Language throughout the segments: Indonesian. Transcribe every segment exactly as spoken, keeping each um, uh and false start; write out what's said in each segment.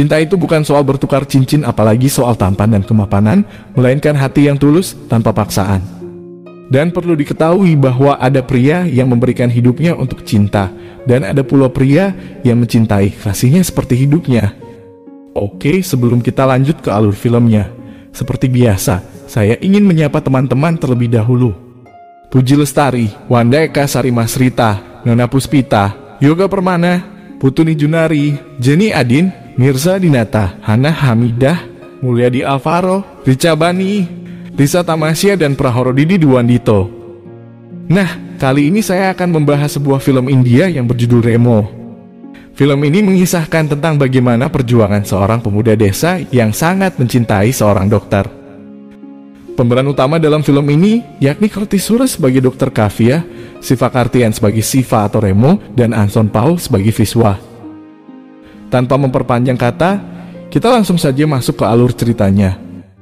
Cinta itu bukan soal bertukar cincin, apalagi soal tampan dan kemapanan, melainkan hati yang tulus tanpa paksaan. Dan perlu diketahui bahwa ada pria yang memberikan hidupnya untuk cinta, dan ada pula pria yang mencintai kasihnya seperti hidupnya. Oke, sebelum kita lanjut ke alur filmnya, seperti biasa, saya ingin menyapa teman-teman terlebih dahulu. Puji Lestari, Wanda Eka Sari Masrita, Nona Puspita, Yoga Permana, Putuni Junari, Jenny Adin, Mirza Dinata, Hana Hamidah, Mulyadi Alvaro, Rica Bani, Risa Tamasya, dan Prahoro Didi Duandito. Nah, kali ini saya akan membahas sebuah film India yang berjudul Remo. Film ini mengisahkan tentang bagaimana perjuangan seorang pemuda desa yang sangat mencintai seorang dokter. Pemeran utama dalam film ini yakni Kriti Suresh sebagai dokter Kavya, Siva Kartian sebagai Siva atau Remo, dan Anson Paul sebagai Viswa. Tanpa memperpanjang kata, kita langsung saja masuk ke alur ceritanya.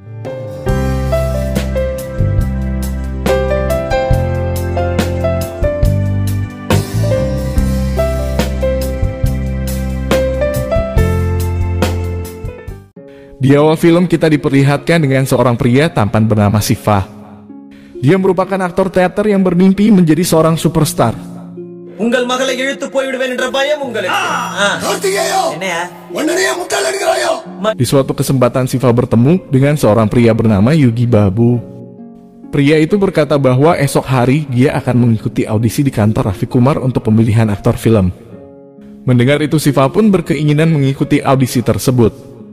Di awal film kita diperlihatkan dengan seorang pria tampan bernama Siva. Dia merupakan aktor teater yang bermimpi menjadi seorang superstar. Ungal magale எழுத்து போய்விடுவேன் என்ற பயம் உங்களுக்கு. என்னையா? உன்னையே முட்டாள் அடிக்கறாயோ? Di suatu kesempatan Siva bertemu dengan seorang pria bernama Yogi Babu. Pria itu berkata bahwa esok hari dia akan mengikuti audisi di kantor Ravi Kumar untuk pemilihan aktor film. Mendengar itu Siva pun berkeinginan mengikuti audisi tersebut.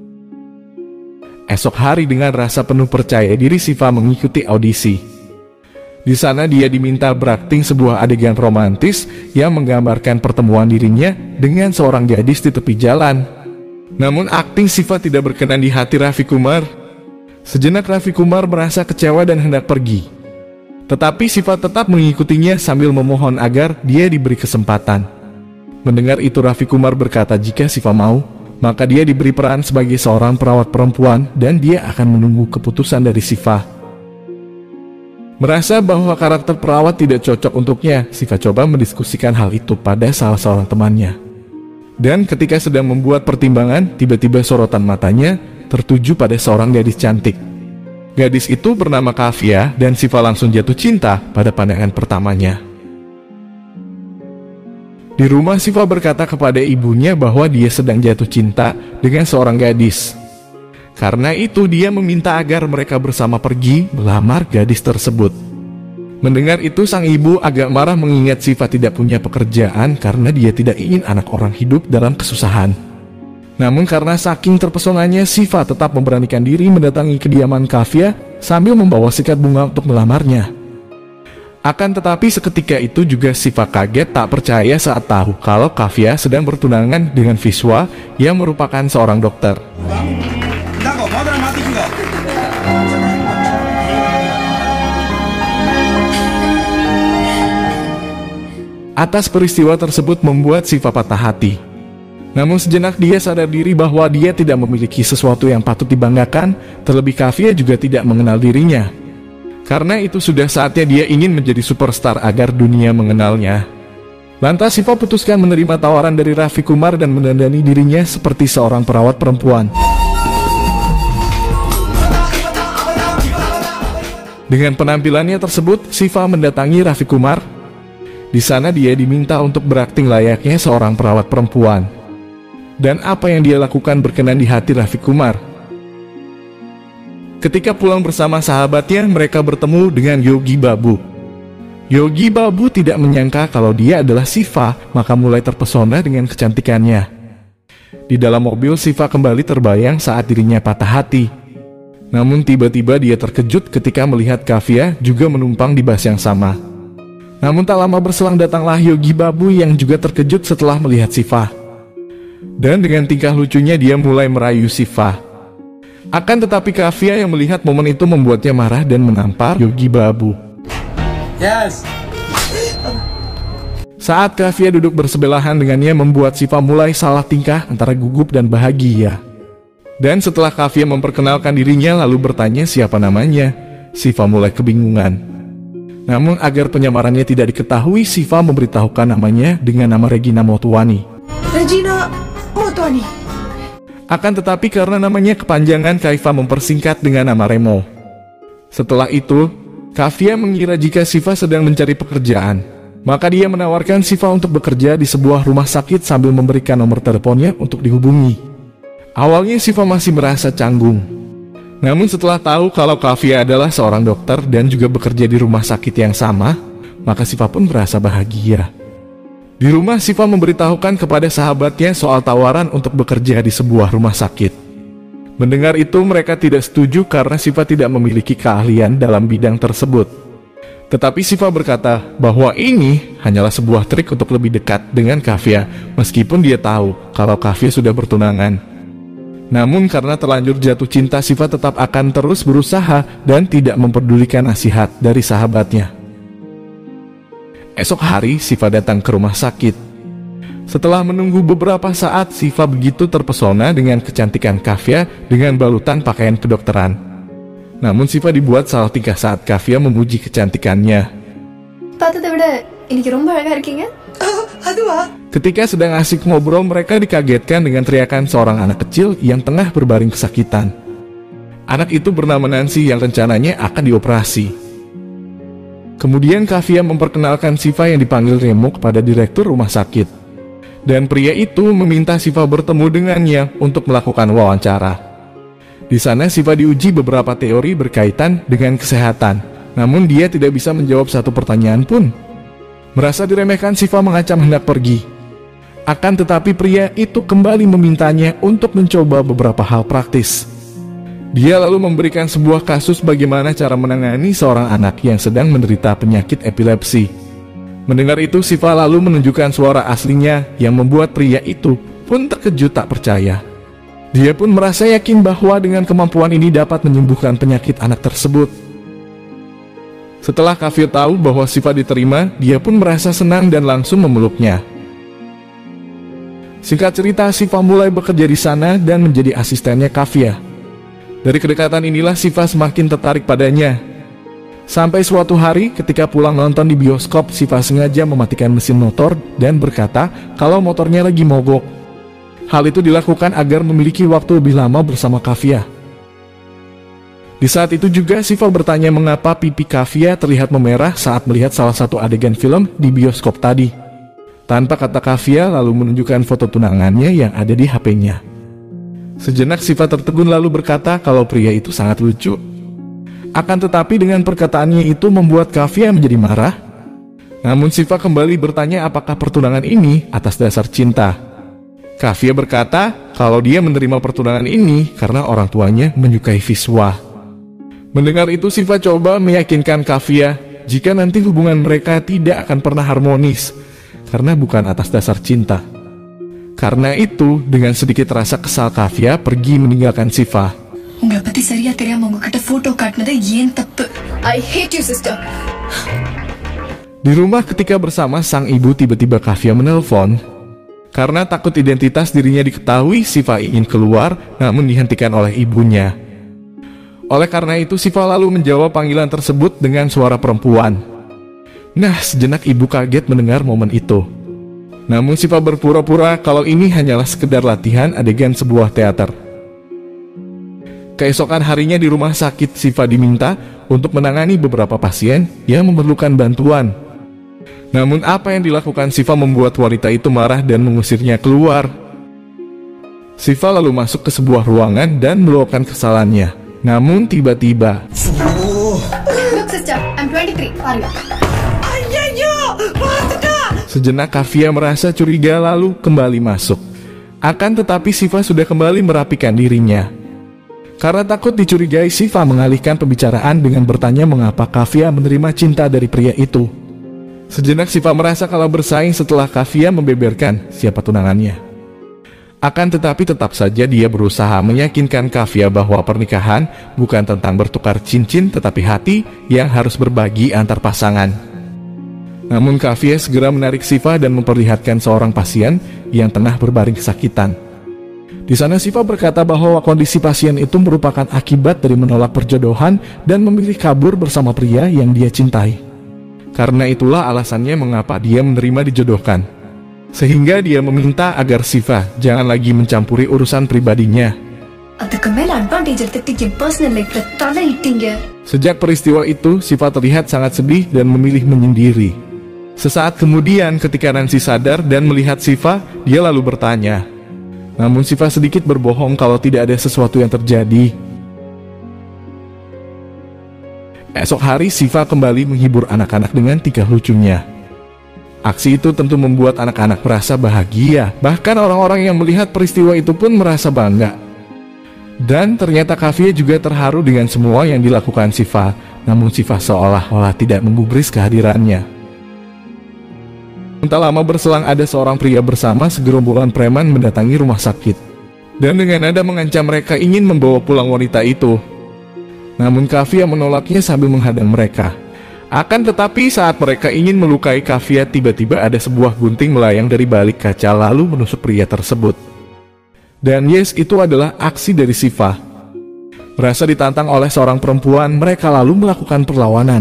Esok hari dengan rasa penuh percaya diri Siva mengikuti audisi. Di sana dia diminta berakting sebuah adegan romantis yang menggambarkan pertemuan dirinya dengan seorang gadis di tepi jalan. Namun akting Siva tidak berkenan di hati Ravi Kumar. Sejenak Ravi Kumar merasa kecewa dan hendak pergi. Tetapi Siva tetap mengikutinya sambil memohon agar dia diberi kesempatan. Mendengar itu Ravi Kumar berkata jika Siva mau, maka dia diberi peran sebagai seorang perawat perempuan dan dia akan menunggu keputusan dari Siva. Merasa bahwa karakter perawat tidak cocok untuknya, Siva coba mendiskusikan hal itu pada salah seorang temannya. Dan ketika sedang membuat pertimbangan, tiba-tiba sorotan matanya tertuju pada seorang gadis cantik. Gadis itu bernama Kavya dan Siva langsung jatuh cinta pada pandangan pertamanya. Di rumah Siva berkata kepada ibunya bahwa dia sedang jatuh cinta dengan seorang gadis. Karena itu dia meminta agar mereka bersama pergi melamar gadis tersebut. Mendengar itu sang ibu agak marah mengingat Siva tidak punya pekerjaan karena dia tidak ingin anak orang hidup dalam kesusahan. Namun karena saking terpesonanya, Siva tetap memberanikan diri mendatangi kediaman Kavya sambil membawa sikat bunga untuk melamarnya. Akan tetapi seketika itu juga Siva kaget tak percaya saat tahu kalau Kavya sedang bertunangan dengan Viswa yang merupakan seorang dokter. Atas peristiwa tersebut membuat Siva patah hati. Namun sejenak dia sadar diri bahwa dia tidak memiliki sesuatu yang patut dibanggakan, terlebih Kavya juga tidak mengenal dirinya. Karena itu sudah saatnya dia ingin menjadi superstar agar dunia mengenalnya. Lantas Siva putuskan menerima tawaran dari Ravi Kumar dan mendandani dirinya seperti seorang perawat perempuan. Dengan penampilannya tersebut, Siva mendatangi Ravi Kumar. Di sana dia diminta untuk berakting layaknya seorang perawat perempuan. Dan apa yang dia lakukan berkenan di hati Ravi Kumar. Ketika pulang bersama sahabatnya, mereka bertemu dengan Yogi Babu. Yogi Babu tidak menyangka kalau dia adalah Siva, maka mulai terpesona dengan kecantikannya. Di dalam mobil, Siva kembali terbayang saat dirinya patah hati. Namun tiba-tiba dia terkejut ketika melihat Kavya juga menumpang di bus yang sama. Namun tak lama berselang datanglah Yogi Babu yang juga terkejut setelah melihat Siva. Dan dengan tingkah lucunya dia mulai merayu Siva. Akan tetapi Kavya yang melihat momen itu membuatnya marah dan menampar Yogi Babu. Yes. Saat Kavya duduk bersebelahan dengannya membuat Siva mulai salah tingkah antara gugup dan bahagia. Dan setelah Kavya memperkenalkan dirinya lalu bertanya siapa namanya, Siva mulai kebingungan. Namun agar penyamarannya tidak diketahui, Siva memberitahukan namanya dengan nama Regina Motwani. Regina Motwani. Akan tetapi karena namanya kepanjangan, Kaifa mempersingkat dengan nama Remo. Setelah itu, Kafia mengira jika Siva sedang mencari pekerjaan. Maka dia menawarkan Siva untuk bekerja di sebuah rumah sakit sambil memberikan nomor teleponnya untuk dihubungi. Awalnya Siva masih merasa canggung. Namun setelah tahu kalau Kafia adalah seorang dokter dan juga bekerja di rumah sakit yang sama, maka Siva pun merasa bahagia. Di rumah, Siva memberitahukan kepada sahabatnya soal tawaran untuk bekerja di sebuah rumah sakit. Mendengar itu, mereka tidak setuju karena Siva tidak memiliki keahlian dalam bidang tersebut. Tetapi Siva berkata bahwa ini hanyalah sebuah trik untuk lebih dekat dengan Kafia, meskipun dia tahu kalau Kafia sudah bertunangan. Namun karena terlanjur jatuh cinta, Siva tetap akan terus berusaha dan tidak mempedulikan nasihat dari sahabatnya. Esok hari, Siva datang ke rumah sakit. Setelah menunggu beberapa saat, Siva begitu terpesona dengan kecantikan Kafia dengan balutan pakaian kedokteran. Namun Siva dibuat salah tingkah saat Kafia memuji kecantikannya. Ketika sedang asik ngobrol, mereka dikagetkan dengan teriakan seorang anak kecil yang tengah berbaring kesakitan. Anak itu bernama Nancy yang rencananya akan dioperasi. Kemudian Kafia memperkenalkan Siva yang dipanggil Remo kepada direktur rumah sakit. Dan pria itu meminta Siva bertemu dengannya untuk melakukan wawancara. Di sana Siva diuji beberapa teori berkaitan dengan kesehatan, namun dia tidak bisa menjawab satu pertanyaan pun. Merasa diremehkan, Siva mengancam hendak pergi. Akan tetapi pria itu kembali memintanya untuk mencoba beberapa hal praktis. Dia lalu memberikan sebuah kasus bagaimana cara menangani seorang anak yang sedang menderita penyakit epilepsi. Mendengar itu, Siva lalu menunjukkan suara aslinya yang membuat pria itu pun terkejut tak percaya. Dia pun merasa yakin bahwa dengan kemampuan ini dapat menyembuhkan penyakit anak tersebut. Setelah Kafia tahu bahwa Siva diterima, dia pun merasa senang dan langsung memeluknya. Singkat cerita, Siva mulai bekerja di sana dan menjadi asistennya Kafia. Dari kedekatan inilah Siva semakin tertarik padanya. Sampai suatu hari ketika pulang nonton di bioskop, Siva sengaja mematikan mesin motor dan berkata kalau motornya lagi mogok. Hal itu dilakukan agar memiliki waktu lebih lama bersama Kafia. Di saat itu juga Siva bertanya mengapa pipi Kafia terlihat memerah saat melihat salah satu adegan film di bioskop tadi. Tanpa kata, Kafia lalu menunjukkan foto tunangannya yang ada di H P-nya. Sejenak Siva tertegun lalu berkata kalau pria itu sangat lucu. Akan tetapi dengan perkataannya itu membuat Kafia menjadi marah. Namun Siva kembali bertanya apakah pertunangan ini atas dasar cinta. Kafia berkata kalau dia menerima pertunangan ini karena orang tuanya menyukai Viswa. Mendengar itu, Siva coba meyakinkan Kafia jika nanti hubungan mereka tidak akan pernah harmonis karena bukan atas dasar cinta. Karena itu, dengan sedikit rasa kesal, Kafia pergi meninggalkan Siva. I hate you, sister. Di rumah ketika bersama sang ibu, tiba-tiba Kafia menelpon. Karena takut identitas dirinya diketahui, Siva ingin keluar namun dihentikan oleh ibunya. Oleh karena itu, Siva lalu menjawab panggilan tersebut dengan suara perempuan. Nah, sejenak ibu kaget mendengar momen itu. Namun Siva berpura-pura kalau ini hanyalah sekedar latihan adegan sebuah teater. Keesokan harinya di rumah sakit, Siva diminta untuk menangani beberapa pasien yang memerlukan bantuan. Namun apa yang dilakukan Siva membuat wanita itu marah dan mengusirnya keluar. Siva lalu masuk ke sebuah ruangan dan meluapkan kesalahannya. Namun tiba-tiba, Look, sister, I'm twenty-three. sejenak Kafia merasa curiga lalu kembali masuk. Akan tetapi Siva sudah kembali merapikan dirinya. Karena takut dicurigai, Siva mengalihkan pembicaraan dengan bertanya mengapa Kafia menerima cinta dari pria itu. Sejenak Siva merasa kalau bersaing setelah Kafia membeberkan siapa tunangannya. Akan tetapi tetap saja dia berusaha meyakinkan Kafia bahwa pernikahan bukan tentang bertukar cincin tetapi hati yang harus berbagi antar pasangan. Namun Kafia segera menarik Siva dan memperlihatkan seorang pasien yang tengah berbaring kesakitan. Di sana Siva berkata bahwa kondisi pasien itu merupakan akibat dari menolak perjodohan dan memilih kabur bersama pria yang dia cintai. Karena itulah alasannya mengapa dia menerima dijodohkan. Sehingga dia meminta agar Siva jangan lagi mencampuri urusan pribadinya. Sejak peristiwa itu, Siva terlihat sangat sedih dan memilih menyendiri. Sesaat kemudian ketika Nancy sadar dan melihat Siva, dia lalu bertanya. Namun Siva sedikit berbohong kalau tidak ada sesuatu yang terjadi. Esok hari Siva kembali menghibur anak-anak dengan tingkah lucunya. Aksi itu tentu membuat anak-anak merasa bahagia. Bahkan orang-orang yang melihat peristiwa itu pun merasa bangga. Dan ternyata Kafia juga terharu dengan semua yang dilakukan Siva. Namun Siva seolah-olah tidak menggubris kehadirannya. Tak lama berselang ada seorang pria bersama segerombolan preman mendatangi rumah sakit. Dan dengan nada mengancam mereka ingin membawa pulang wanita itu. Namun Kafia menolaknya sambil menghadang mereka. Akan tetapi saat mereka ingin melukai Kafia, tiba-tiba ada sebuah gunting melayang dari balik kaca lalu menusuk pria tersebut. Dan yes, itu adalah aksi dari Siva. Merasa ditantang oleh seorang perempuan, mereka lalu melakukan perlawanan.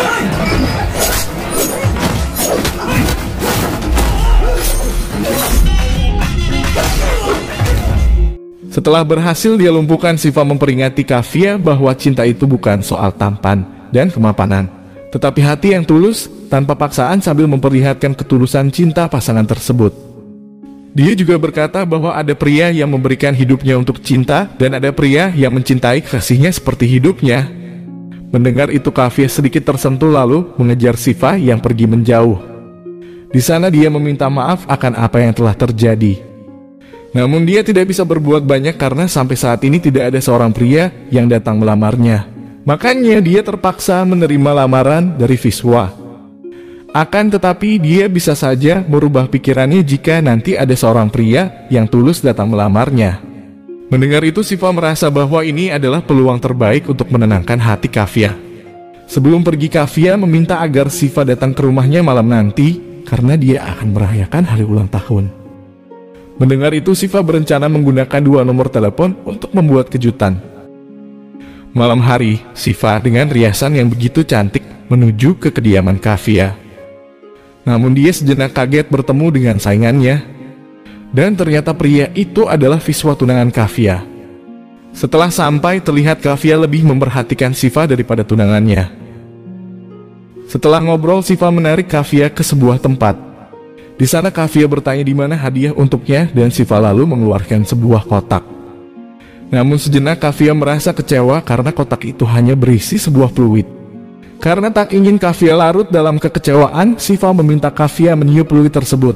Setelah berhasil dia lumpuhkan, Siva memperingati Kafia bahwa cinta itu bukan soal tampan dan kemapanan, tetapi hati yang tulus tanpa paksaan sambil memperlihatkan ketulusan cinta pasangan tersebut. Dia juga berkata bahwa ada pria yang memberikan hidupnya untuk cinta dan ada pria yang mencintai kasihnya seperti hidupnya. Mendengar itu Kafia sedikit tersentuh lalu mengejar Siva yang pergi menjauh. Di sana dia meminta maaf akan apa yang telah terjadi. Namun dia tidak bisa berbuat banyak karena sampai saat ini tidak ada seorang pria yang datang melamarnya. Makanya dia terpaksa menerima lamaran dari Viswa. Akan tetapi dia bisa saja merubah pikirannya jika nanti ada seorang pria yang tulus datang melamarnya. Mendengar itu Siva merasa bahwa ini adalah peluang terbaik untuk menenangkan hati Kafia. Sebelum pergi Kafia meminta agar Siva datang ke rumahnya malam nanti karena dia akan merayakan hari ulang tahun. Mendengar itu Siva berencana menggunakan dua nomor telepon untuk membuat kejutan. Malam hari, Siva dengan riasan yang begitu cantik menuju ke kediaman Kafia. Namun dia sejenak kaget bertemu dengan saingannya. Dan ternyata pria itu adalah Viswa tunangan Kafia. Setelah sampai terlihat Kafia lebih memperhatikan Siva daripada tunangannya. Setelah ngobrol Siva menarik Kafia ke sebuah tempat. Di sana Kafia bertanya di mana hadiah untuknya dan Siva lalu mengeluarkan sebuah kotak. Namun sejenak Kafia merasa kecewa karena kotak itu hanya berisi sebuah peluit. Karena tak ingin Kafia larut dalam kekecewaan, Siva meminta Kafia meniup peluit tersebut.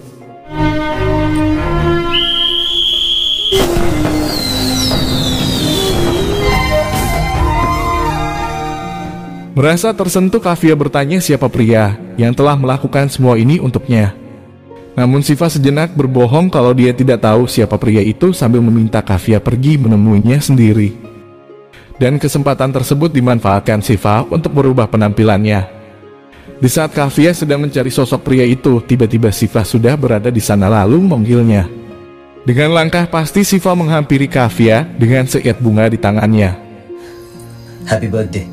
Merasa tersentuh, Kafia bertanya siapa pria yang telah melakukan semua ini untuknya. Namun Siva sejenak berbohong kalau dia tidak tahu siapa pria itu sambil meminta Kafia pergi menemuinya sendiri. Dan kesempatan tersebut dimanfaatkan Siva untuk merubah penampilannya. Di saat Kafia sedang mencari sosok pria itu, tiba-tiba Siva sudah berada di sana lalu memanggilnya. Dengan langkah pasti Siva menghampiri Kafia dengan seiat bunga di tangannya. Happy birthday.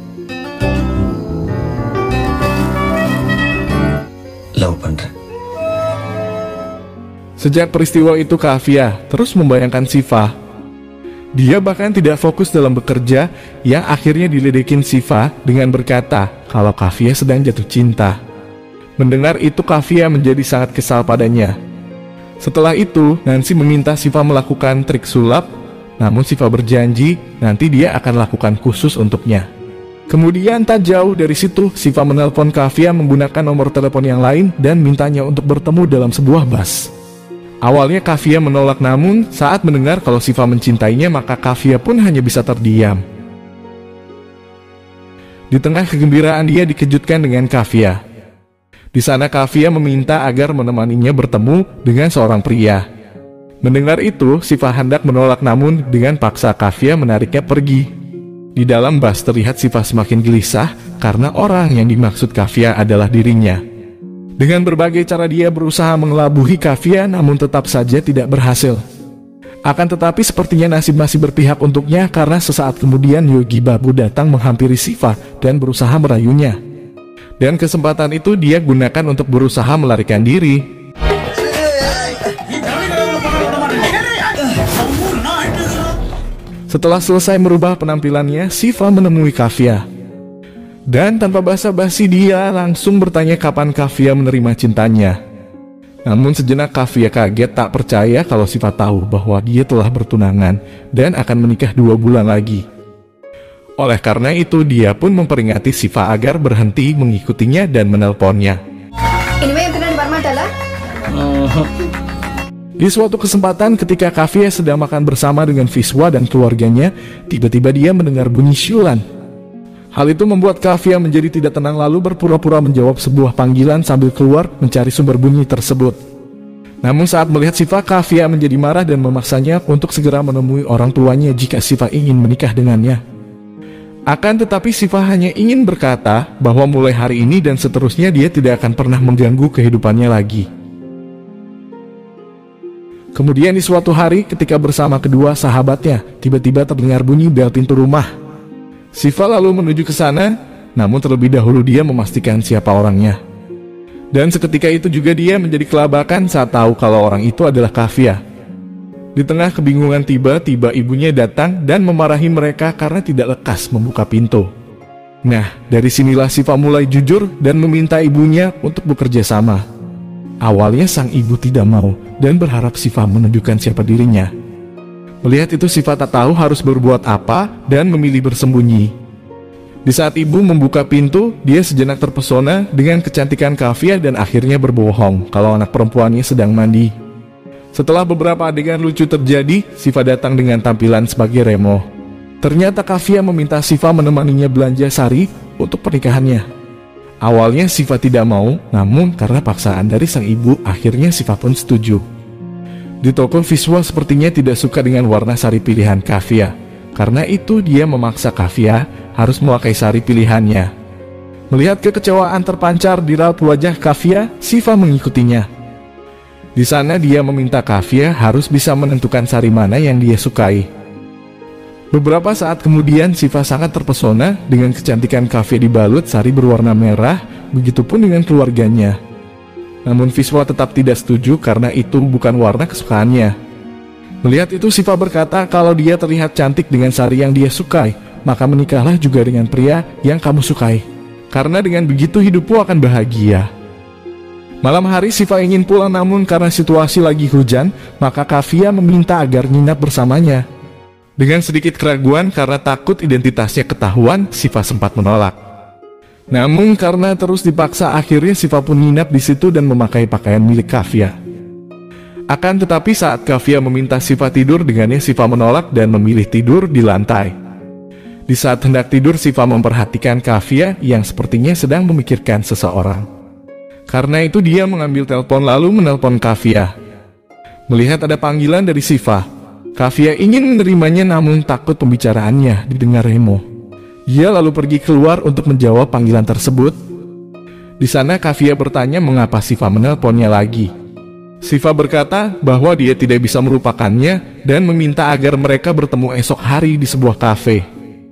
Love பண்றேன். Sejak peristiwa itu Kafia terus membayangkan Siva. Dia bahkan tidak fokus dalam bekerja yang akhirnya diledekin Siva dengan berkata kalau Kafia sedang jatuh cinta. Mendengar itu Kafia menjadi sangat kesal padanya. Setelah itu Nancy meminta Siva melakukan trik sulap, namun Siva berjanji nanti dia akan lakukan khusus untuknya. Kemudian tak jauh dari situ Siva menelpon Kafia menggunakan nomor telepon yang lain dan mintanya untuk bertemu dalam sebuah bus. Awalnya Kafia menolak, namun saat mendengar kalau Siva mencintainya maka Kafia pun hanya bisa terdiam. Di tengah kegembiraan dia dikejutkan dengan Kafia. Di sana Kafia meminta agar menemaninya bertemu dengan seorang pria. Mendengar itu Siva hendak menolak, namun dengan paksa Kafia menariknya pergi. Di dalam bus terlihat Siva semakin gelisah karena orang yang dimaksud Kafia adalah dirinya. Dengan berbagai cara dia berusaha mengelabuhi Kafia, namun tetap saja tidak berhasil. Akan tetapi sepertinya nasib masih berpihak untuknya karena sesaat kemudian Yogi Babu datang menghampiri Siva dan berusaha merayunya. Dan kesempatan itu dia gunakan untuk berusaha melarikan diri. Setelah selesai merubah penampilannya, Siva menemui Kavya. Dan tanpa basa-basi dia langsung bertanya kapan Kavya menerima cintanya. Namun sejenak Kavya kaget tak percaya kalau Siva tahu bahwa dia telah bertunangan dan akan menikah dua bulan lagi. Oleh karena itu dia pun memperingati Siva agar berhenti mengikutinya dan menelponnya. Di suatu kesempatan ketika Kavya sedang makan bersama dengan Viswa dan keluarganya, tiba-tiba dia mendengar bunyi syulan. Hal itu membuat Kavya menjadi tidak tenang lalu berpura-pura menjawab sebuah panggilan sambil keluar mencari sumber bunyi tersebut. Namun saat melihat Siva, Kavya menjadi marah dan memaksanya untuk segera menemui orang tuanya jika Siva ingin menikah dengannya. Akan tetapi Siva hanya ingin berkata bahwa mulai hari ini dan seterusnya dia tidak akan pernah mengganggu kehidupannya lagi. Kemudian di suatu hari ketika bersama kedua sahabatnya, tiba-tiba terdengar bunyi bel pintu rumah. Siva lalu menuju ke sana, namun terlebih dahulu dia memastikan siapa orangnya. Dan seketika itu juga dia menjadi kelabakan saat tahu kalau orang itu adalah Kavya. Di tengah kebingungan tiba-tiba ibunya datang dan memarahi mereka karena tidak lekas membuka pintu. Nah, dari sinilah Siva mulai jujur dan meminta ibunya untuk bekerja sama. Awalnya sang ibu tidak mau dan berharap Siva menunjukkan siapa dirinya. Melihat itu Siva tak tahu harus berbuat apa dan memilih bersembunyi. Di saat ibu membuka pintu, dia sejenak terpesona dengan kecantikan Kavya dan akhirnya berbohong kalau anak perempuannya sedang mandi. Setelah beberapa adegan lucu terjadi, Siva datang dengan tampilan sebagai Remo. Ternyata Kavya meminta Siva menemaninya belanja sari untuk pernikahannya. Awalnya Siva tidak mau, namun karena paksaan dari sang ibu, akhirnya Siva pun setuju. Di toko Viswa sepertinya tidak suka dengan warna sari pilihan Kavya. Karena itu dia memaksa Kavya harus memakai sari pilihannya. Melihat kekecewaan terpancar di raut wajah Kavya, Siva mengikutinya. Di sana dia meminta Kavya harus bisa menentukan sari mana yang dia sukai. Beberapa saat kemudian Siva sangat terpesona dengan kecantikan Kavya dibalut sari berwarna merah, begitupun dengan keluarganya. Namun Viswa tetap tidak setuju karena itu bukan warna kesukaannya. Melihat itu Siva berkata kalau dia terlihat cantik dengan sari yang dia sukai, maka menikahlah juga dengan pria yang kamu sukai. Karena dengan begitu hidupmu akan bahagia. Malam hari Siva ingin pulang namun karena situasi lagi hujan, maka Kavya meminta agar nginap bersamanya. Dengan sedikit keraguan karena takut identitasnya ketahuan, Siva sempat menolak. Namun karena terus dipaksa, akhirnya Siva pun nginap di situ dan memakai pakaian milik Kavya. Akan tetapi saat Kavya meminta Siva tidur dengannya, Siva menolak dan memilih tidur di lantai. Di saat hendak tidur, Siva memperhatikan Kavya yang sepertinya sedang memikirkan seseorang. Karena itu dia mengambil telepon lalu menelpon Kavya. Melihat ada panggilan dari Siva, Kavya ingin menerimanya namun takut pembicaraannya didengar Remo. Dia lalu pergi keluar untuk menjawab panggilan tersebut. Di sana Kavya bertanya mengapa Siva menelponnya lagi. Siva berkata bahwa dia tidak bisa melupakannya dan meminta agar mereka bertemu esok hari di sebuah kafe.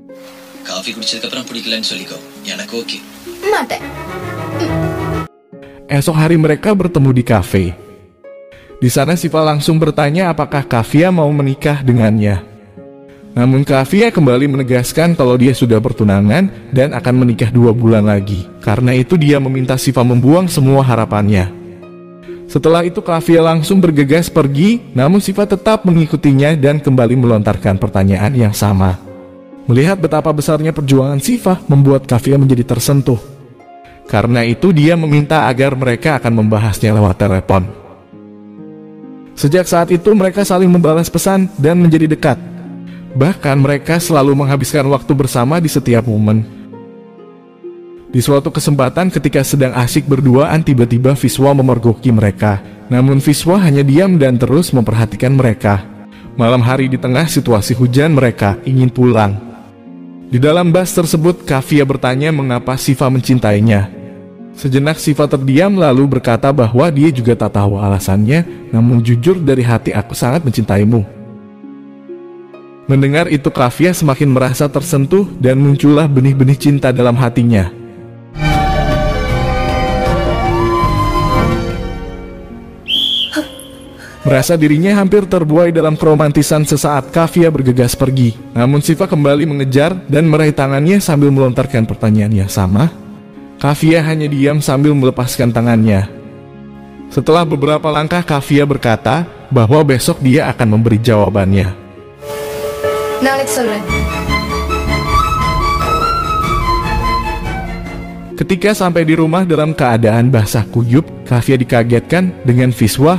Esok hari mereka bertemu di kafe. Di sana Siva langsung bertanya apakah Kavya mau menikah dengannya. Namun Kavya kembali menegaskan kalau dia sudah bertunangan dan akan menikah dua bulan lagi. Karena itu dia meminta Siva membuang semua harapannya. Setelah itu Kavya langsung bergegas pergi, namun Siva tetap mengikutinya dan kembali melontarkan pertanyaan yang sama. Melihat betapa besarnya perjuangan Siva membuat Kavya menjadi tersentuh. Karena itu dia meminta agar mereka akan membahasnya lewat telepon. Sejak saat itu mereka saling membalas pesan dan menjadi dekat. Bahkan mereka selalu menghabiskan waktu bersama di setiap momen. Di suatu kesempatan ketika sedang asik berduaan, tiba-tiba Viswa memergoki mereka. Namun Viswa hanya diam dan terus memperhatikan mereka. Malam hari di tengah situasi hujan, mereka ingin pulang. Di dalam bus tersebut, Kavya bertanya mengapa Siva mencintainya. Sejenak Siva terdiam lalu berkata bahwa dia juga tak tahu alasannya, namun jujur dari hati aku sangat mencintaimu. Mendengar itu Kavya semakin merasa tersentuh dan muncullah benih-benih cinta dalam hatinya. Merasa dirinya hampir terbuai dalam keromantisan sesaat, Kafia bergegas pergi. Namun Siva kembali mengejar dan meraih tangannya sambil melontarkan pertanyaan yang sama. Kafia hanya diam sambil melepaskan tangannya. Setelah beberapa langkah, Kafia berkata bahwa besok dia akan memberi jawabannya. நாளைக்கு சொல்றேன். Ketika sampai di rumah dalam keadaan basah kuyup, Kafia dikagetkan dengan Viswa.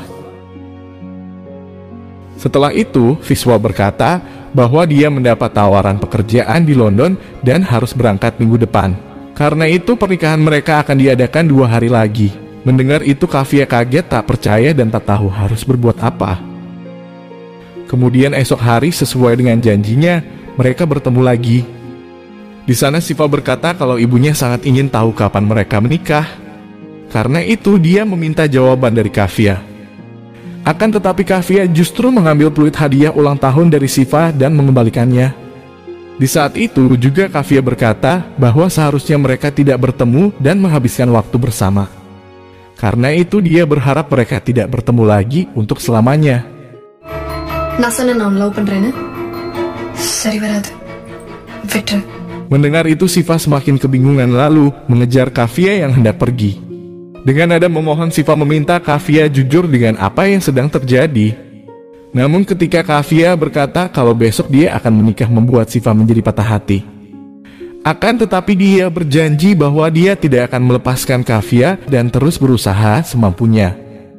Setelah itu, Viswa berkata bahwa dia mendapat tawaran pekerjaan di London dan harus berangkat minggu depan. Karena itu pernikahan mereka akan diadakan dua hari lagi. Mendengar itu, Kafia kaget, tak percaya dan tak tahu harus berbuat apa. Kemudian esok hari sesuai dengan janjinya, mereka bertemu lagi. Di sana Siva berkata kalau ibunya sangat ingin tahu kapan mereka menikah. Karena itu dia meminta jawaban dari Kafia. Akan tetapi Kafia justru mengambil peluit hadiah ulang tahun dari Siva dan mengembalikannya. Di saat itu juga Kafia berkata bahwa seharusnya mereka tidak bertemu dan menghabiskan waktu bersama. Karena itu dia berharap mereka tidak bertemu lagi untuk selamanya. நான் சொன்ன நான் லவ் பண்றேன்னு சரி வராது. விட்டு. Mendengar itu Siva semakin kebingungan lalu mengejar Kafia yang hendak pergi. Dengan nada memohon, Siva meminta Kafia jujur dengan apa yang sedang terjadi. Namun ketika Kafia berkata kalau besok dia akan menikah, membuat Siva menjadi patah hati. Akan tetapi dia berjanji bahwa dia tidak akan melepaskan Kafia dan terus berusaha semampunya.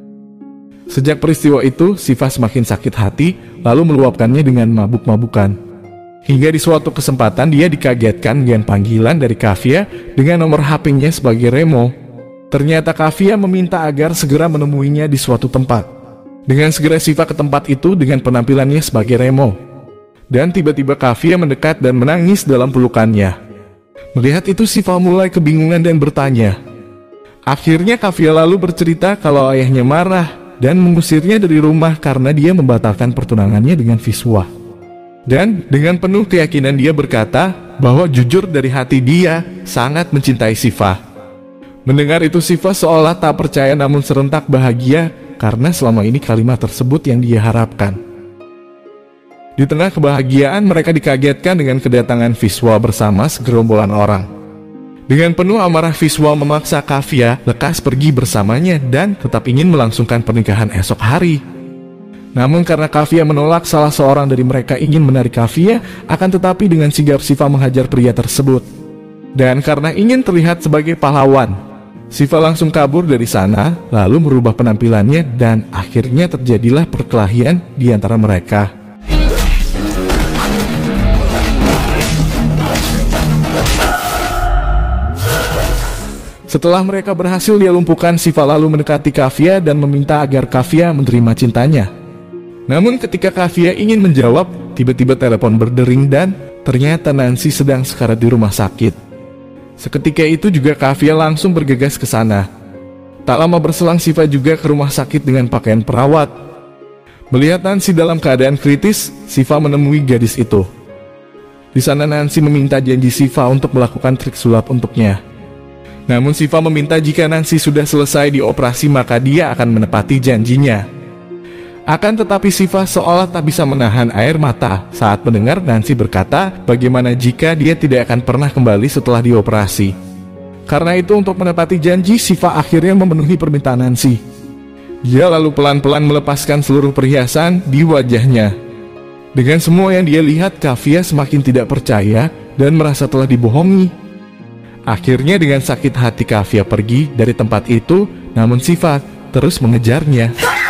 Sejak peristiwa itu, Siva semakin sakit hati lalu meluapkannya dengan mabuk-mabukan. Hingga di suatu kesempatan dia dikagetkan dengan panggilan dari Kafia dengan nomor H P-nya sebagai Remo. Ternyata Kafia meminta agar segera menemuinya di suatu tempat. Dengan segera Siva ke tempat itu dengan penampilannya sebagai Remo. Dan tiba-tiba Kafia mendekat dan menangis dalam pelukannya. Melihat itu Siva mulai kebingungan dan bertanya. Akhirnya Kafia lalu bercerita kalau ayahnya marah dan mengusirnya dari rumah karena dia membatalkan pertunangannya dengan Viswa. Dan dengan penuh keyakinan dia berkata bahwa jujur dari hati dia sangat mencintai Siva. Mendengar itu Siva seolah tak percaya namun serentak bahagia karena selama ini kalimat tersebut yang dia harapkan. Di tengah kebahagiaan mereka dikagetkan dengan kedatangan Viswa bersama segerombolan orang. Dengan penuh amarah Viswa memaksa Kafia lekas pergi bersamanya dan tetap ingin melangsungkan pernikahan esok hari. Namun karena Kafia menolak, salah seorang dari mereka ingin menarik Kafia, akan tetapi dengan sigap Siva menghajar pria tersebut. Dan karena ingin terlihat sebagai pahlawan, Siva langsung kabur dari sana, lalu merubah penampilannya dan akhirnya terjadilah perkelahian di antara mereka. Setelah mereka berhasil dia lumpuhkan, Siva lalu mendekati Kafia dan meminta agar Kafia menerima cintanya. Namun ketika Kafia ingin menjawab, tiba-tiba telepon berdering dan ternyata Nancy sedang sekarat di rumah sakit. Seketika itu juga Kafia langsung bergegas ke sana. Tak lama berselang Siva juga ke rumah sakit dengan pakaian perawat. Melihat Nancy dalam keadaan kritis, Siva menemui gadis itu. Di sana Nancy meminta janji Siva untuk melakukan trik sulap untuknya. Namun Siva meminta jika Nancy sudah selesai dioperasi maka dia akan menepati janjinya. Akan tetapi Siva seolah tak bisa menahan air mata saat mendengar Nancy berkata bagaimana jika dia tidak akan pernah kembali setelah dioperasi. Karena itu untuk menepati janji, Siva akhirnya memenuhi permintaan Nancy. Dia lalu pelan-pelan melepaskan seluruh perhiasan di wajahnya. Dengan semua yang dia lihat, Kafia semakin tidak percaya dan merasa telah dibohongi. Akhirnya dengan sakit hati Kafia pergi dari tempat itu, namun Siva terus mengejarnya.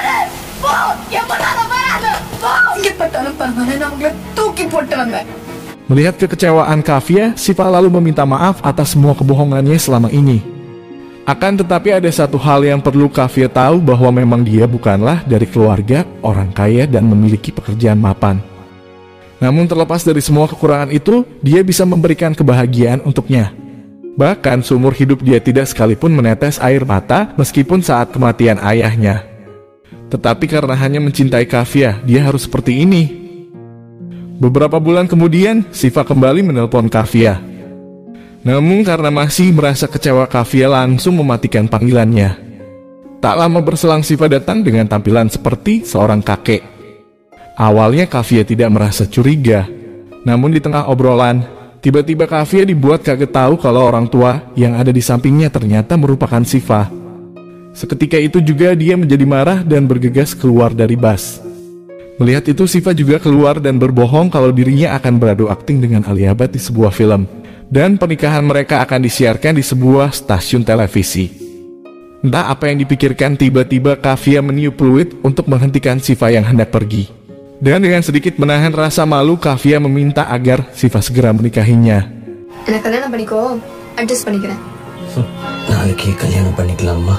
Melihat kekecewaan Kafia, Siva lalu meminta maaf atas semua kebohongannya selama ini. Akan tetapi ada satu hal yang perlu Kafia tahu, bahwa memang dia bukanlah dari keluarga orang kaya dan memiliki pekerjaan mapan. Namun terlepas dari semua kekurangan itu, dia bisa memberikan kebahagiaan untuknya. Bahkan seumur hidup dia tidak sekalipun menetes air mata meskipun saat kematian ayahnya. Tetapi karena hanya mencintai Kafia, dia harus seperti ini. Beberapa bulan kemudian, Siva kembali menelpon Kafia. Namun karena masih merasa kecewa, Kafia langsung mematikan panggilannya. Tak lama berselang Siva datang dengan tampilan seperti seorang kakek. Awalnya Kavya tidak merasa curiga. Namun di tengah obrolan, tiba-tiba Kavya dibuat kaget tahu kalau orang tua yang ada di sampingnya ternyata merupakan Siva. Seketika itu juga dia menjadi marah dan bergegas keluar dari bus. Melihat itu Siva juga keluar dan berbohong kalau dirinya akan beradu akting dengan Alia Bhatt di sebuah film. Dan pernikahan mereka akan disiarkan di sebuah stasiun televisi. Entah apa yang dipikirkan, tiba-tiba Kavya meniup peluit untuk menghentikan Siva yang hendak pergi. Dan dengan sedikit menahan rasa malu, Kavya meminta agar Siva segera menikahinya. எனக்கு கல்யாணம் பண்ணிக்கோ, அட்ஜஸ்ட் பண்ணிக்கிறேன். நாளைக்கு கல்யாணம் பண்ணிக்கலாமா?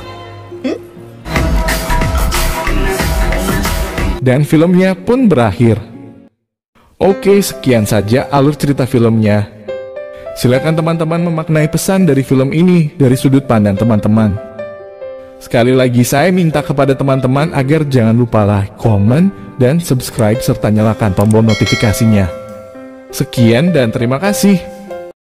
Dan filmnya pun berakhir. Oke, sekian saja alur cerita filmnya. Silakan teman-teman memaknai pesan dari film ini dari sudut pandang teman-teman. Sekali lagi saya minta kepada teman-teman agar jangan lupa like, komen, dan subscribe serta nyalakan tombol notifikasinya. Sekian dan terima kasih.